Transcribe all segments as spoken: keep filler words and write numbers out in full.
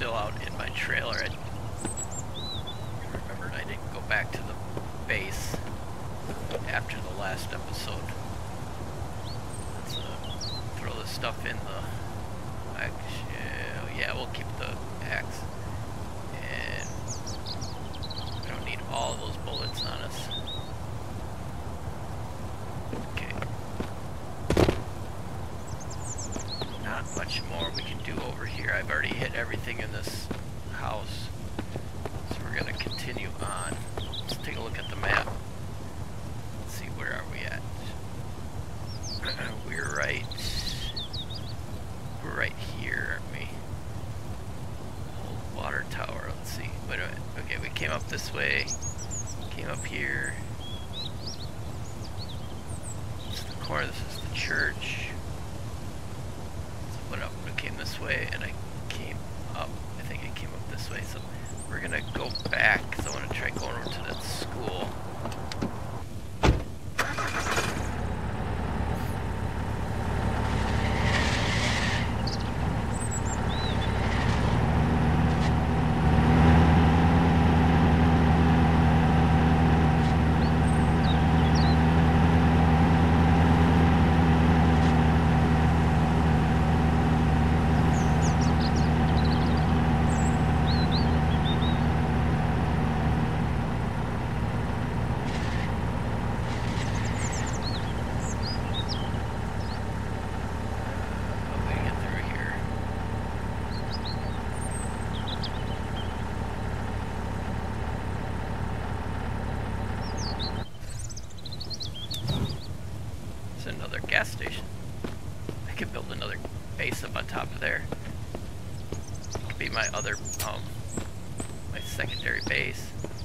still out in my trailer. I remembered I didn't go back to the base after the last episode. Let's uh, throw this stuff in the... Actually, yeah, we'll keep the axe. And we don't need all those bullets on us. Okay. Not much more we can do over here. I've already hit everything in this house. So we're going to continue on. Let's take a look at the map. Let's see, where are we at? We're right... We're right here, aren't we? Old water tower, let's see. Wait a minute. Okay, we came up this way. Came up here. This is the corner, this is the church. So went up, we came this way, and I came up. I think I came up this way. So we're gonna go back, because I want to try going over to that school. Another gas station. I could build another base up on top of there. It could be my other, um, my secondary base.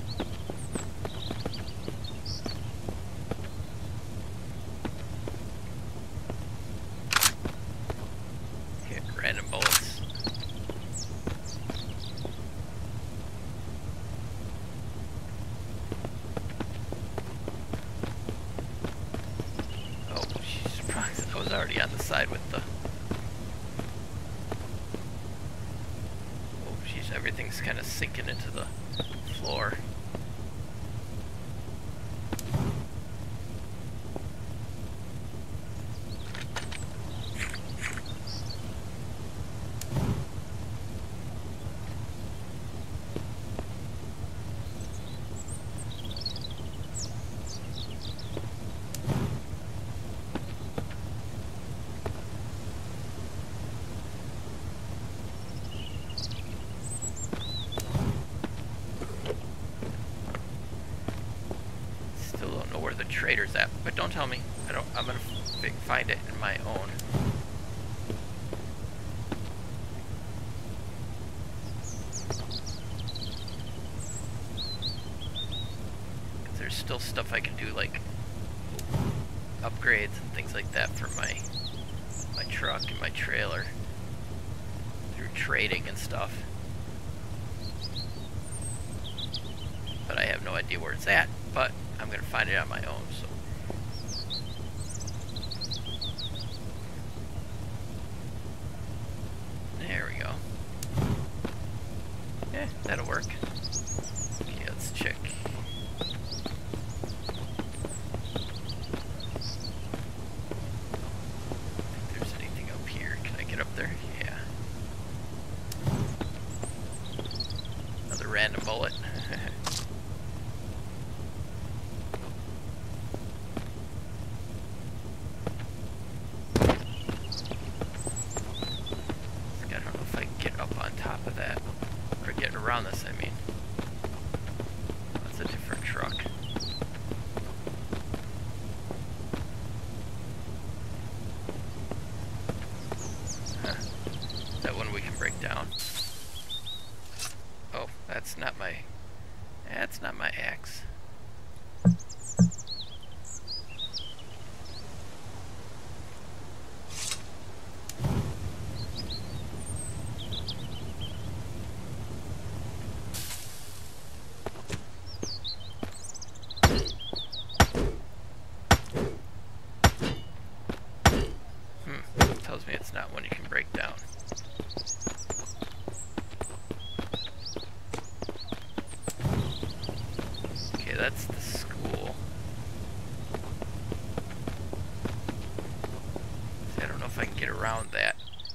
Hit random bullets. Already on the side with the... Oh, jeez, everything's kind of sinking into the floor. Trader's at, but don't tell me. I don't. I'm gonna f find it in my own. There's still stuff I can do, like upgrades and things like that for my my truck and my trailer through trading and stuff. But I have no idea where it's at. But I'm gonna find it on my own, so. There we go. Yeah, that'll work. Okay, let's check. If there's anything up here. Can I get up there? Yeah. Another random bullet. Around this, I mean. That's a different truck. Huh. That one we can break down. Oh, that's not my... That's not my axe. Tells me it's not one you can break down. that's the school. See, I don't know if I can get around that.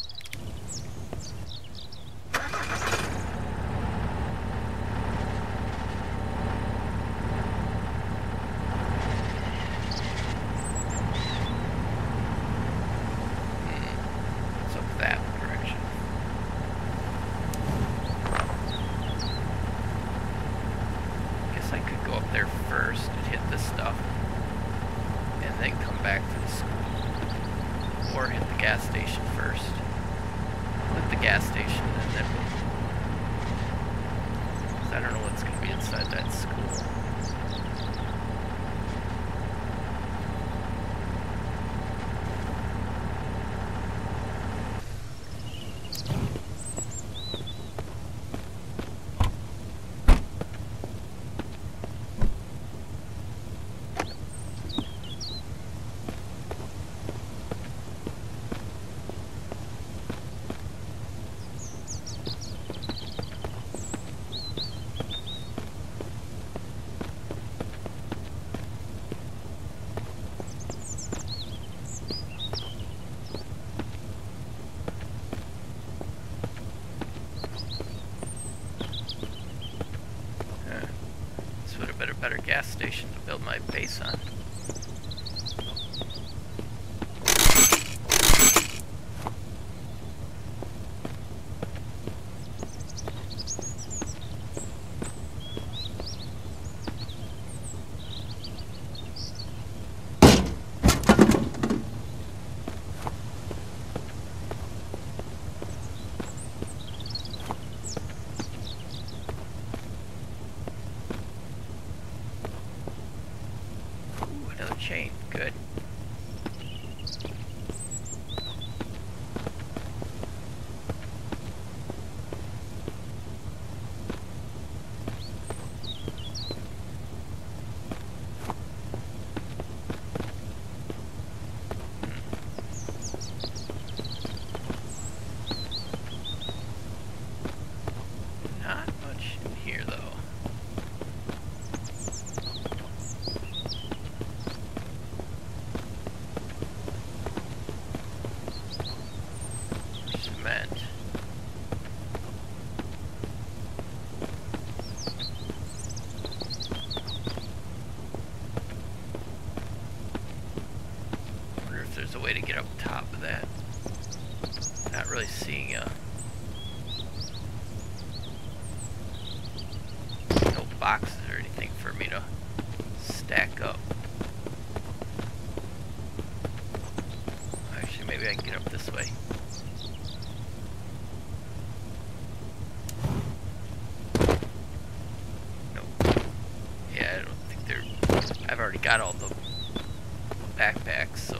Better gas station to build my base on. Chain, good. Not much in here though. There's a way to get up top of that. Not really seeing a no boxes or anything for me to stack up. Actually, maybe I can get up this way. Nope. Yeah, I don't think they're. I've already got all the backpacks, so.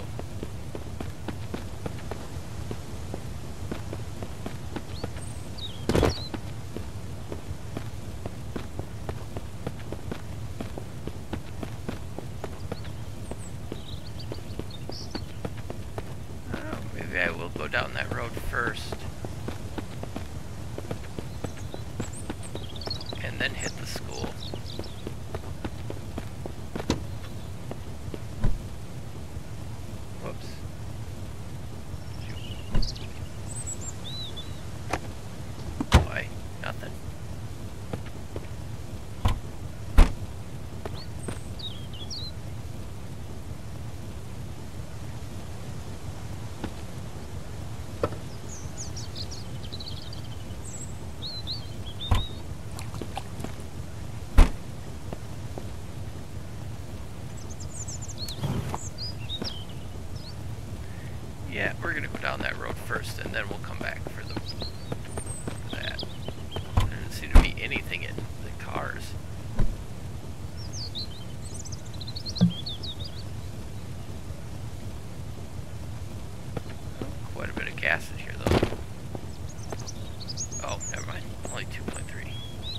I will go down that road first and then hit the school. Whoops. Why? Nothing. Yeah, we're gonna go down that road first, and then we'll come back for the for that. There doesn't seem to be anything in the cars. Oh, quite a bit of gas in here, though. Oh, never mind. Only two point three.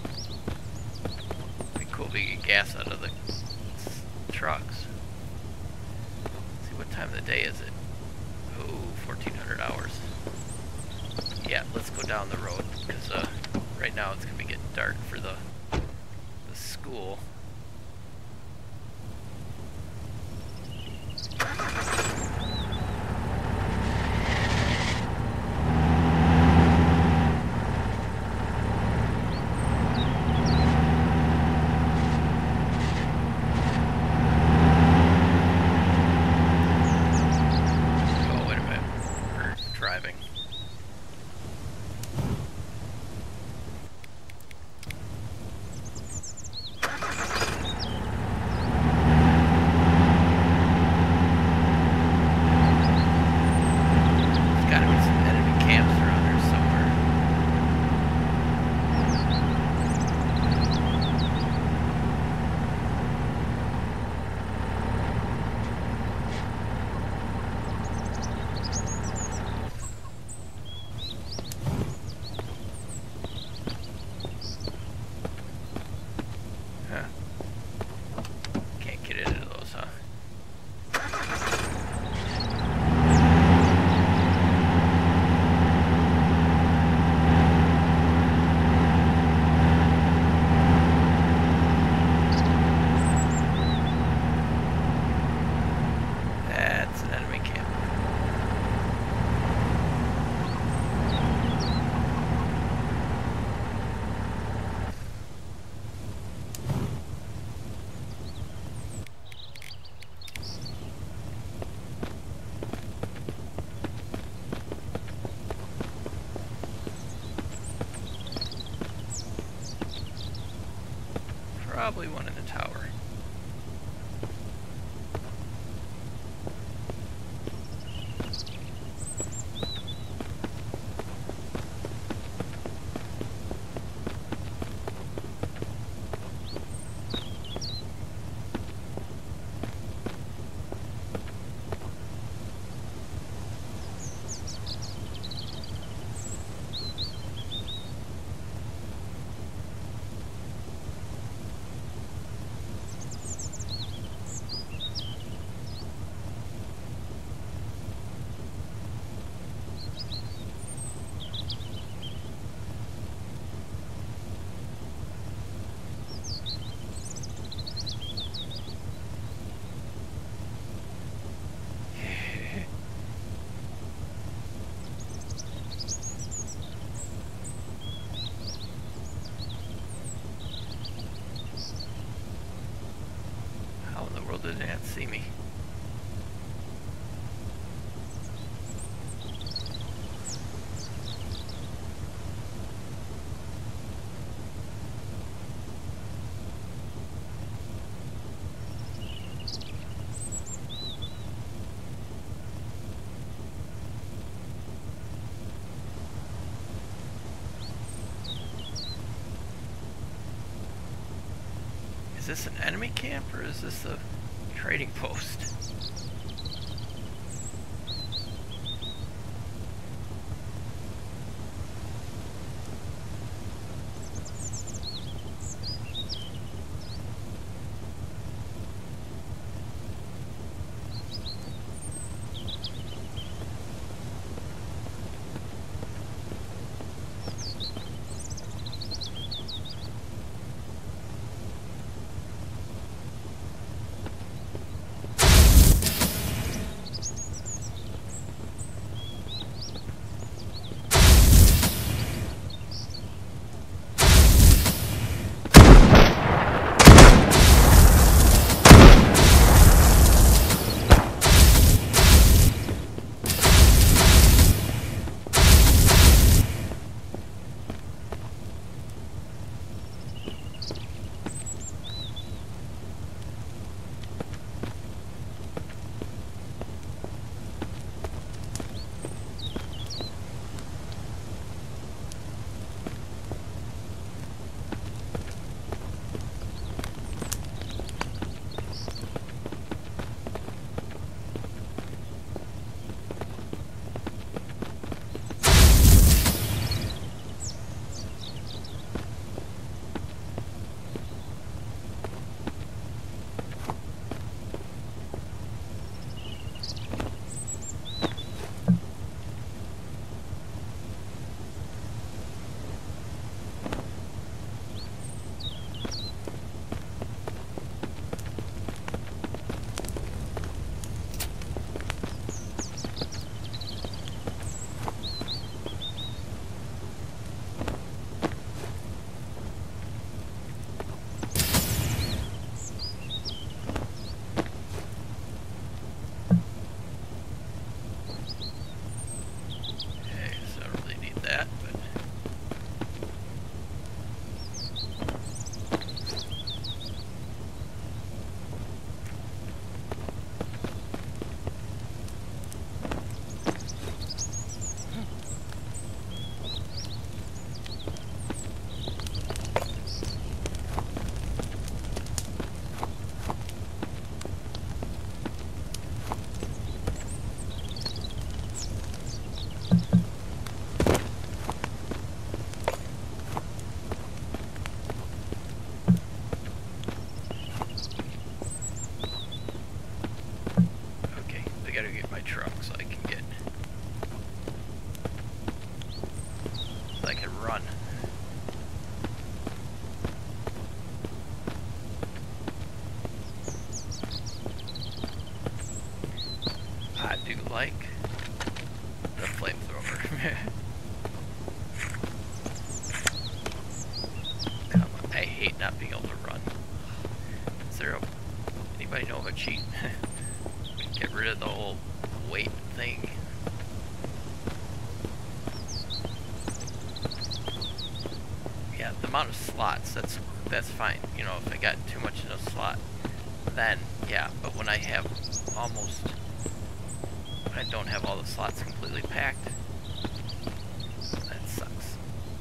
Be cool if we get gas out of the trucks. Let's see, what time of the day is it? Oh, fourteen hundred hours. Yeah, let's go down the road, because uh, right now it's going to be getting dark for the, the school. probably one in the tower. Did not see me. Is this an enemy camp or is this a trading post? Like the flamethrower. Come on, I hate not being able to run. Is there a, anybody know of a cheat? Get rid of the whole weight thing. Yeah, the amount of slots, that's that's fine. You know, if I got too much in a slot, then yeah. But when I have almost, when I don't have all the slots completely packed, that sucks.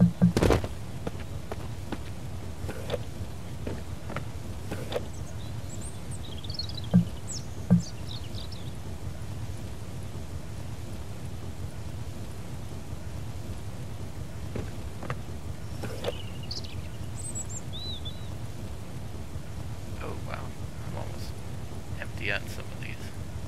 On some of these.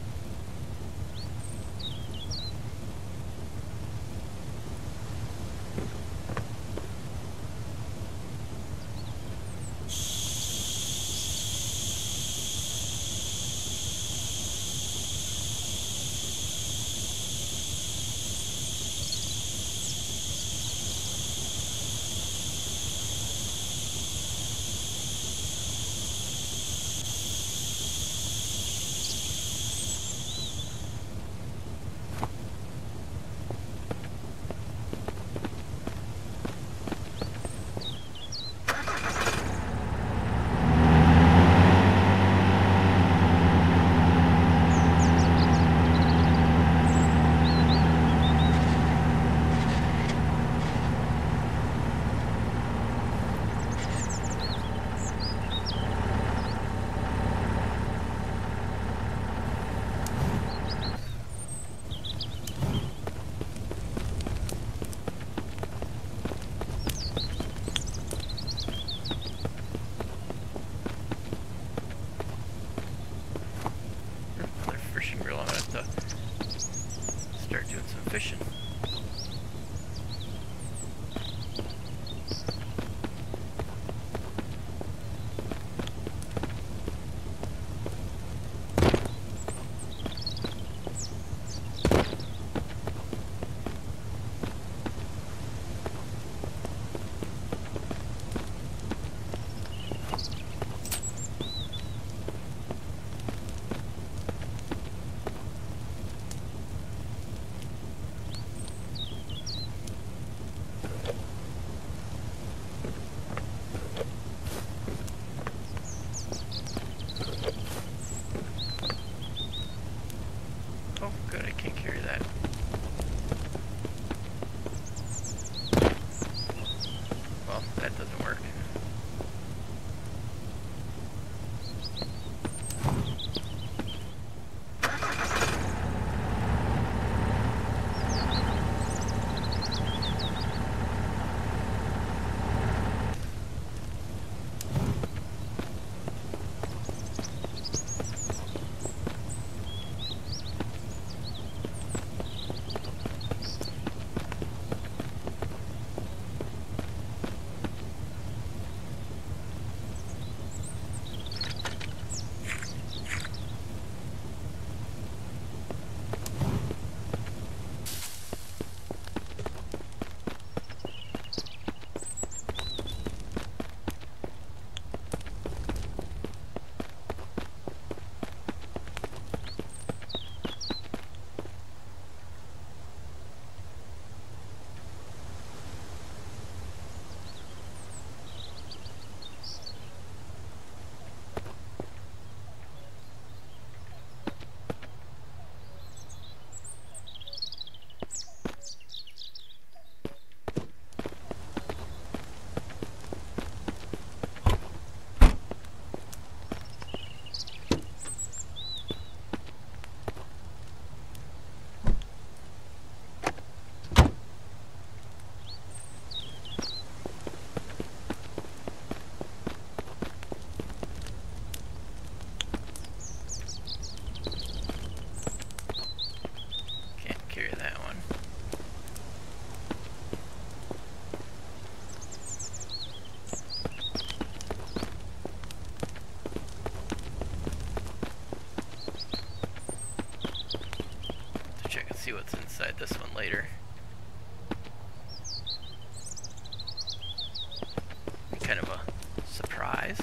Fishing. See what's inside this one later. Kind of a surprise.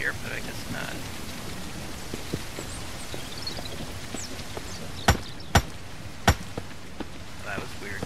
there, but I guess not. That was weird.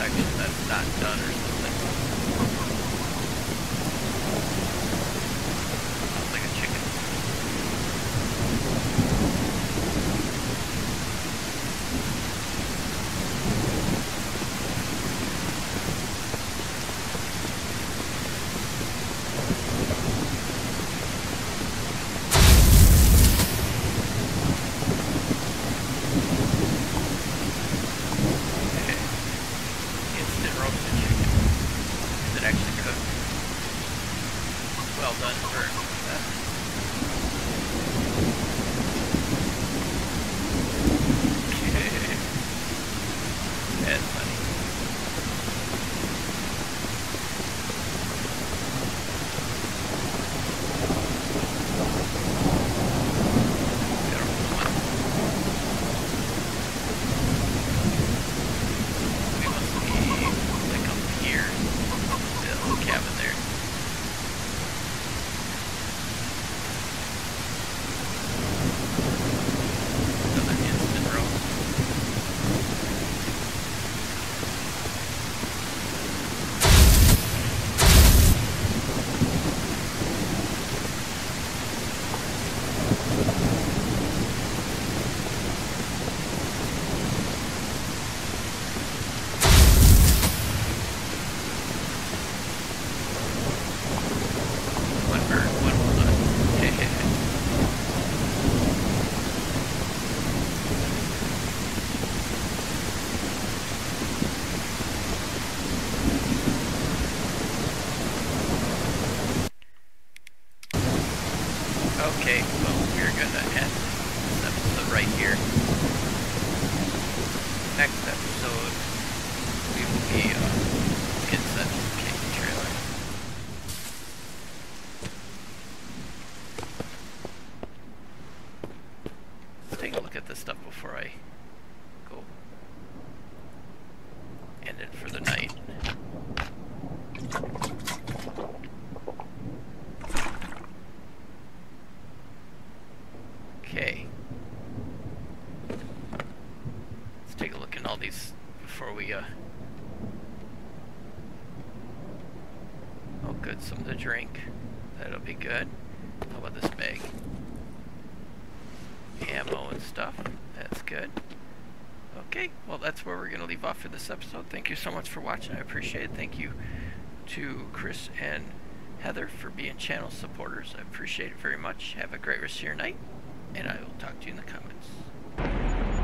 section that's not done or something. Sounds like a chicken. Okay, well, we're gonna end this episode right here. Next episode, we will be uh, inside the camping trailer. Let's take a look at this stuff before I go end it for the night. Okay. Let's take a look at all these before we, uh... oh, good, some to drink. That'll be good. How about this bag? Ammo and stuff. That's good. Okay, well, that's where we're going to leave off for this episode. Thank you so much for watching. I appreciate it. Thank you to Chris and Heather for being channel supporters. I appreciate it very much. Have a great rest of your night, and I will talk to you in the comments.